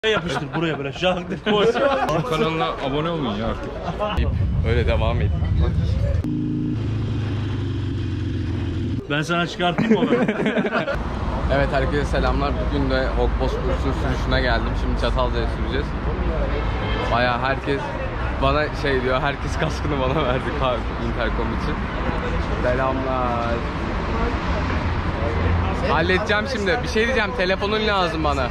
yapıştır buraya böyle şak diye koy. Kanalına abone olun ya artık. Öyle devam edin. Ben sana çıkartayım onu. Evet, herkese selamlar. Bugün de Hogbos kursunun sürüşüne geldim. Şimdi Çatalca'ya süreceğiz. Bayağı herkes bana şey diyor, herkes kaskını bana verdi intercom için. Selamlar. Halledeceğim şimdi. Bir şey diyeceğim, telefonun lazım bana.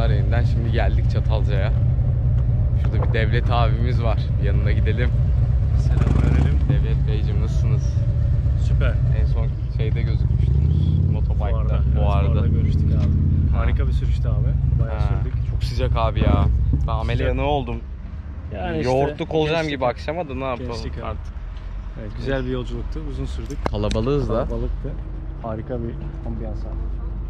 Selamlar yeniden. Şimdi geldik Çatalca'ya. Şurada bir Devlet abimiz var. Bir yanına gidelim. Selam verelim. Devlet Beyciğim nasılsınız? Süper. En son şeyde gözükmüştünüz. Motobike'da. Fuarda görüştük abi. Harika bir sürüştü abi. Bayağı Ha, sürdük. çok sıcak abi ya. Ben amele yanığı oldum. Yani işte, Yoğurtluk olacağım gençlik- gibi akşama da ne yapalım gençlik abi. artık. Evet, güzel bir yolculuktu. Uzun sürdük. Kalabalığız da. Balıktı. Harika bir ambiyans abi.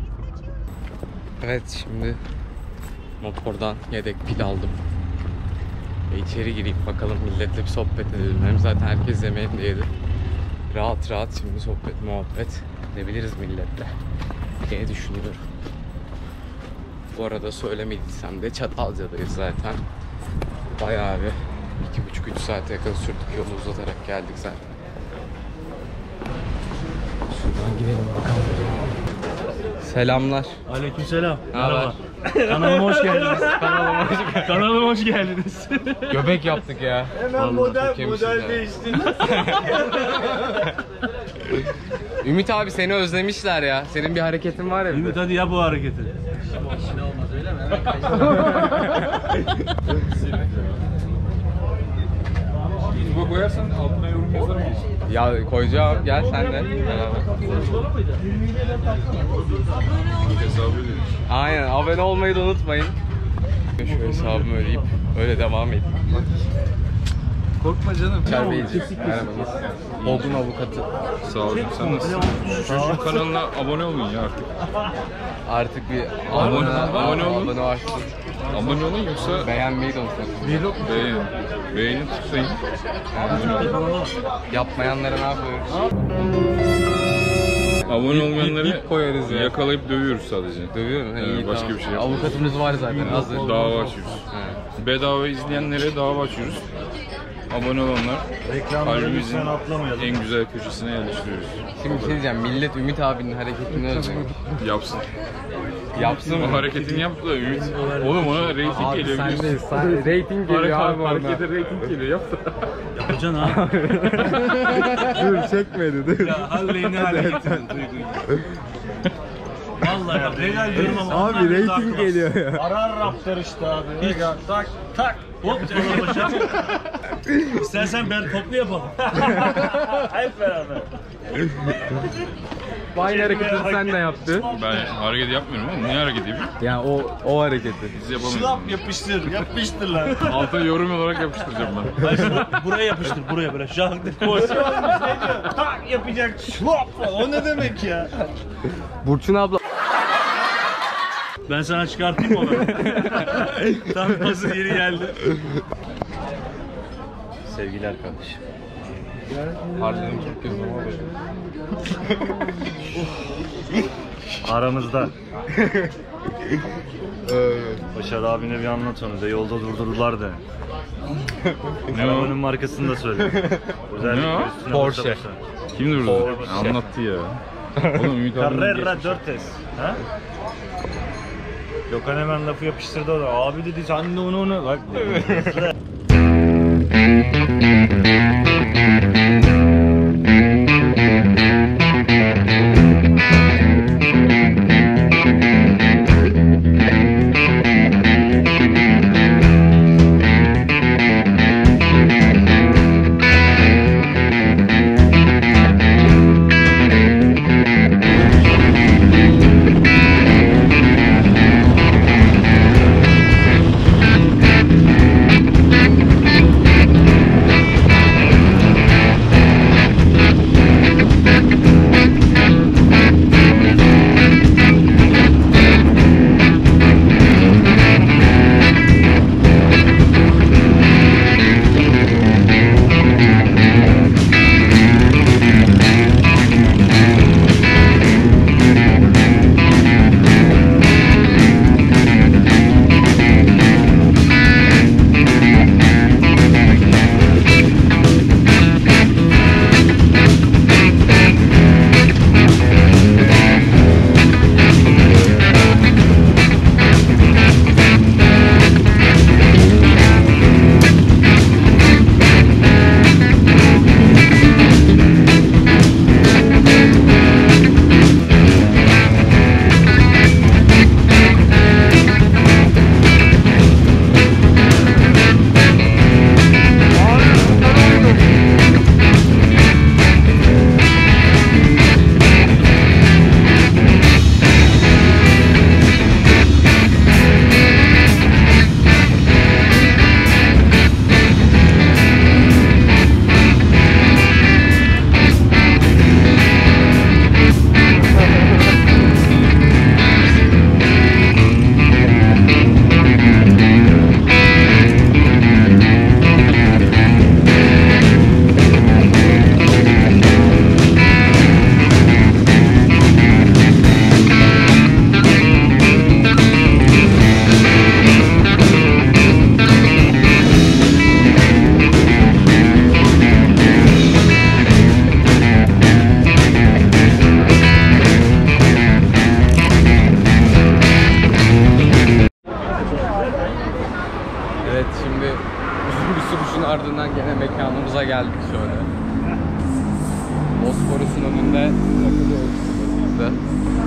Evet, şimdi motordan yedek pil aldım. Ve içeri gireyim bakalım, milletle bir sohbet edelim. Hem zaten herkes yemeğini de yedi. Rahat rahat şimdi sohbet muhabbet edebiliriz milletle diye düşünüyorum. Bu arada söylemediysem de Çatalca'dayız zaten. Bayağı bir 2,5-3 saate yakın sürdük, yolu uzatarak geldik zaten. Şuradan gidelim bakalım. Selamlar. Aleykümselam. Ne haber? Kanalıma hoş geldiniz. Kanalıma hoş geldiniz. Göbek yaptık ya. Hemen Vallahi çok yemişiz ya. değişti. Ümit abi seni özlemişler ya. Senin bir hareketin var ya. bir de. Ümit hadi yap bu hareketi. YouTube'a koyarsan altına yorum yazarım. Ya koyacağım. Gel sen de. Beraber. Hesabı ödeyim. Aynen. Abone olmayı da unutmayın. Şu hesabımı ödeyip öyle devam edeyim. Korkma canım. Çerbeyici. Merhaba. Olgun avukatı. Sağ olun. Sen nasılsın? Şu kanalına abone olun ya artık. Artık bir Abone olun. abone açtım. Abone olun yoksa Beğenmeyi de unutmayın. beğenin. Beğenin tıklayın. Yapmayanlara ne yapıyoruz? Abone olmayanları ip koyarız ya. yakalayıp dövüyoruz sadece. Dövüyor mu? Evet, İyi, başka tamam. bir şey yapmıyoruz. Avukatımız var zaten hazır. Dava açıyoruz. He. Bedava izleyenlere dava açıyoruz. Abone olanlar Reklamları kalbimizin lütfen atlamayalım. en güzel köşesine yerleştiriyoruz. Şimdi bir şey diyeceğim. Millet Ümit abinin hareketini özlüyor. Yapsın. Yapsın O mı? hareketini yaptı da Ümit. Oğlum ona rating Abi geliyor sen biliyorsun. de rating geliyor abi ona. Harekete rating geliyor yaptı. Yapacaksın ha. Dur çekmedi dur. Ya halleyi ne hale getirdin duyguyu. Vallahi bak regal diyorum ama onlar Abi bizi rating aklamaz. geliyor ya. Arar raptor işte abi. Hiç. Tak tak. Hop başa. İstersen ben toplu yapalım. Hep beraber. Aynı hareketi sen de yaptı. Ben hareket yapmıyorum ama niye hareket yapayım? Ya o hareketi. Biz yapamayız. Şılap yapıştır. Yapıştır lan. Alta yorum olarak yapıştıracağım ben. Hayır, buraya yapıştır. Buraya böyle şah diye koy. Tak yapacak. Şlop. O ne demek ya? Burçun abla. Ben sana çıkartayım mı onu? Tam hazır yeri geldi. Sevgiler kardeşim. Harcanım çok gözüm oluyor. Aramızda. Başar abine bir anlat onu da yolda durdurdular da. Ne o? Arabanın markasını da söyle. Ne o? üstüne Porsche. basa basa. Kim durdu? Porsche. Anlattı ya. Oğlum Ümit abi. Carrera 4S. Ha? Gökhan hemen lafı yapıştırdı o da. Abi dedi sen de onu. Bak. Yine takılıyoruz biz de.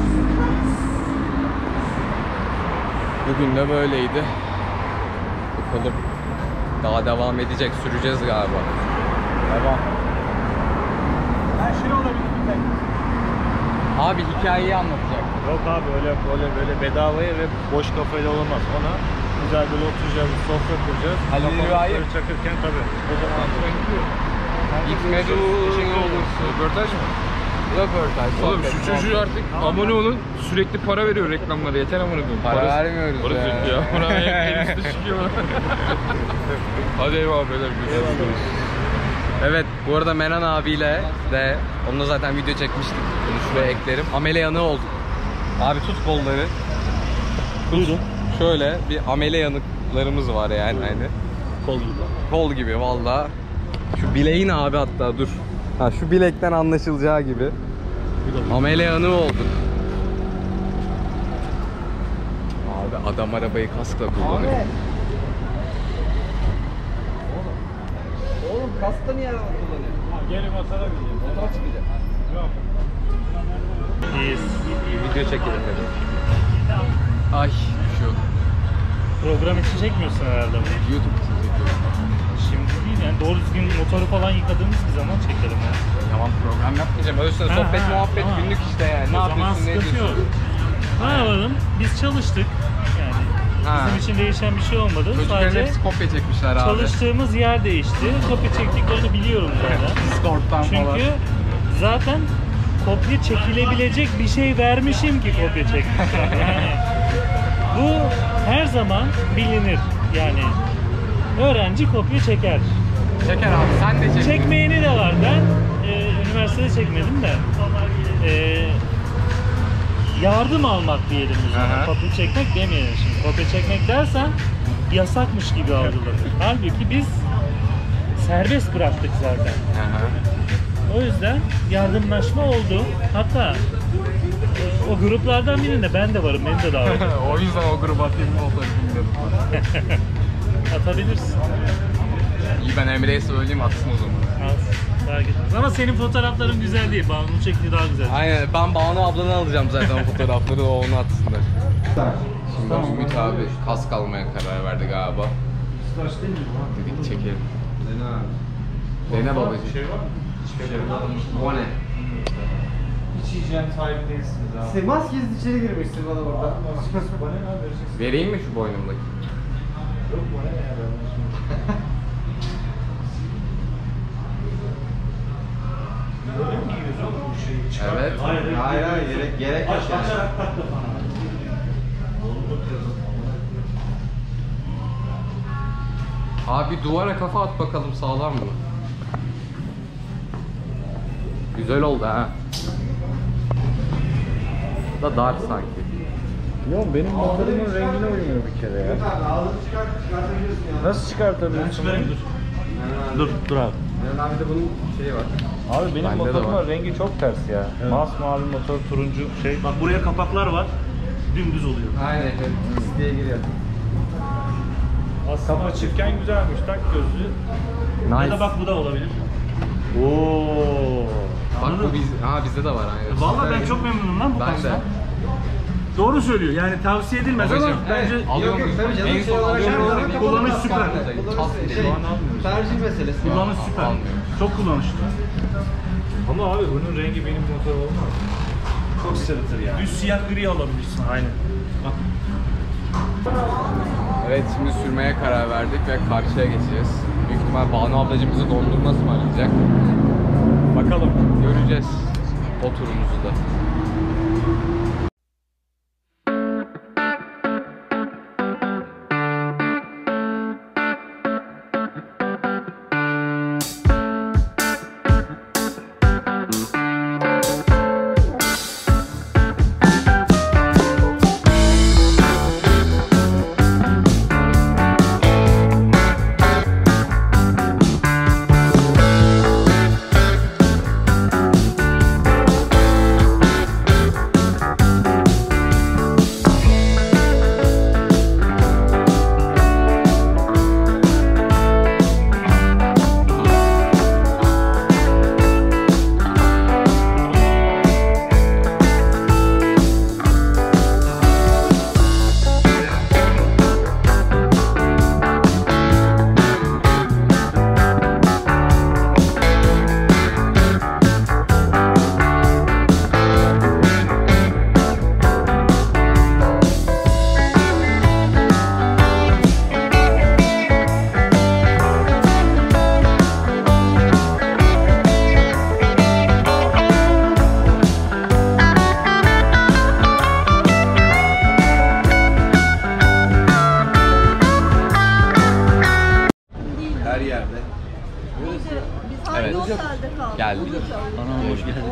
Bugün de böyleydi. Bakalım. Daha devam edecek. Süreceğiz galiba. Devam. Ben şunu olabilir bir tek. Abi hikayeyi anlatacak. Yok abi öyle böyle bedavaya ve boş kafayla olmaz. Ona güzel böyle oturacağız, sofra kuracağız. Halil Kafamızı İbrahim. böyle çakırken tabii. O zaman Gitmedi olursun. Röportaj mı? Röportaj, Oğlum sohbet, şu çocuğu muhabbet. artık abone olun. Sürekli para veriyor reklamlara. Yeter amına koyayım. Para vermiyoruz Para ya. ya. Buna en üstte çıkıyor. Hadi eyvallah beyler. Görüşürüz. Evet, bu arada Menan abiyle de onunla zaten video çekmiştik. Bunu şuraya eklerim. Amele yanığı olduk. Abi tut kolları. Buyurun. Şöyle bir amele yanıklarımız var yani hani. Kol gibi. Kol gibi valla. Şu bileğin abi hatta dur. Ha şu bilekten anlaşılacağı gibi. Amele yanığı olduk. Abi adam arabayı kaskla kullanıyor. Oğlum kaskla niye araba kullanıyor? Gelin masada bileyim. Motor çıkacak. Yok. İyiyiz. Video çekelim dedim. Ay düşüyordu. Program için çekmiyorsun herhalde bunu. YouTube için çekiyorum. Şimdi değil yani doğru düzgün motoru falan yıkadığımız bir zaman çekelim ya. Tamam program yapmayacağım. Öylesine sohbet muhabbet tamam. günlük işte yani. Ne O zaman yapıyorsun ne sıkıntı ediyorsun? yok. Ne yapalım? Biz çalıştık. Yani Ha. bizim için değişen bir şey olmadı. Çocukların Sadece hepsi kopya çekmişler abi. çalıştığımız yer değişti. Kopya çektiklerini biliyorum zaten. Discord'dan falan. Çünkü zaten kopya çekilebilecek bir şey vermişim ki kopya çekmişim. Yani bu her zaman bilinir. Yani öğrenci kopya çeker. Çeker abi sen de çek. Çekmeyeni de var. Ben üniversitede çekmedim de yardım almak diyelim biz ona. Aha. Kopya çekmek demeyelim şimdi. Kopya çekmek dersen yasakmış gibi algılanır. Halbuki biz serbest bıraktık zaten. Aha. O yüzden yardımlaşma oldu. Hatta o gruplardan birinde ben de varım. Beni de davet edin. O yüzden o gruba atayım fotoğrafını dedim. Atabilirsin. İyi ben Emre'ye söyleyeyim atsın o zaman. Az. Fark etmez. Ama senin fotoğrafların güzel değil. Banu'nun çektiği daha güzel. Aynen ben Banu ablanı alacağım zaten fotoğrafları o onu atsınlar. Şimdi Ümit abi kask almaya karar verdi galiba. Dedik çekelim. Dene babacığım. Şey var mı? O ne? Hiç hijyen sahibi değilsiniz abi. Maskesiz içeri girmişsin bana burada. Bana ne abi vereceksin? Vereyim mi şu boynumdaki? Yok bana ne ya ben Böyle mi giyiyoruz oğlum bu şeyi? Çıkar. Evet. Hayır gerek yok yani. Abi duvara kafa at bakalım sağlam mı? Güzel oldu ha. Da dar sanki. Yok benim motorumun rengine uymuyor bir kere ya. Nasıl çıkartabilirsin? Çıkarayım dur. Dur abi. Abi de bunun şeyi var. Abi benim Bende de motorumun var. rengi çok ters ya. Masmavi motor, turuncu şey. Bak buraya kapaklar var. Dümdüz oluyor. Aynen. Diye giriyor. Kapı açırken güzelmiş, tak gözlü. Ya da bak bu da olabilir. Oo. Bak bu bizde de var aynı. Vallahi ben çok memnunum lan bu Ben de. kastan. Doğru söylüyor. Yani tavsiye edilmez ama Babacım, bence alıyorum. En son alıyorum. kullanış süper. Tercih meselesi. Kullanış süper. Almıyorum. Çok kullanışlı. Ama abi bunun rengi benim motor olmaz. Çok sırıtır yani. Düz siyah gri alabilirsin. Aynen. Bak. Evet şimdi sürmeye karar verdik ve karşıya geçeceğiz. Büyük ihtimal Banu ablacığım bizi dondurma ısmarlayacak. Bakalım göreceğiz o turumuzu da.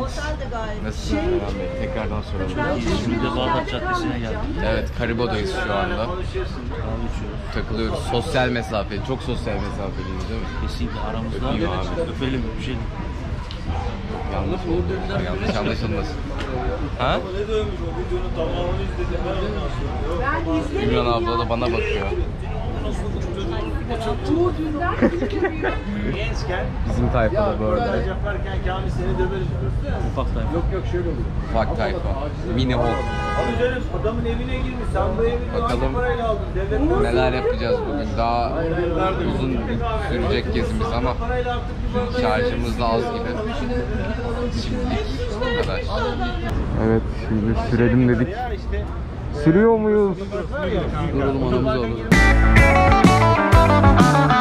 Nasılsınız Erhan Bey? Tekrardan soralım. Şimdi de Bağdat Caddesi'ne geldik. Evet, Karibo'dayız şu anda. Takılıyoruz. Sosyal mesafe, çok sosyal mesafeliyiz değil mi? Kesinlikle aramızda. Öpeyim abi. Öpelim, öpüşelim. Yanlış oldu. Yanlış anlaşılmasın. Ha? Ümran abla da bana bakıyor. Gençken Bizim tayfa da böyle. yaparken Kamil seni döveriz. Ufak tayfa. Yok şöyle oluyor. Ufak tayfa. Mini Hulk. Abi canım adamın evine girmiş. Sen bu evi Bakalım hangi parayla aldın? Devletten neler yapacağız bugün. Daha uzun sürecek gezimiz ama parayla artık bir bardak şarjımız da az gibi. Şimdilik bu kadar. Evet, şimdi sürelim dedik. ya işte. Sürüyor muyuz? Duralım anamızı alalım.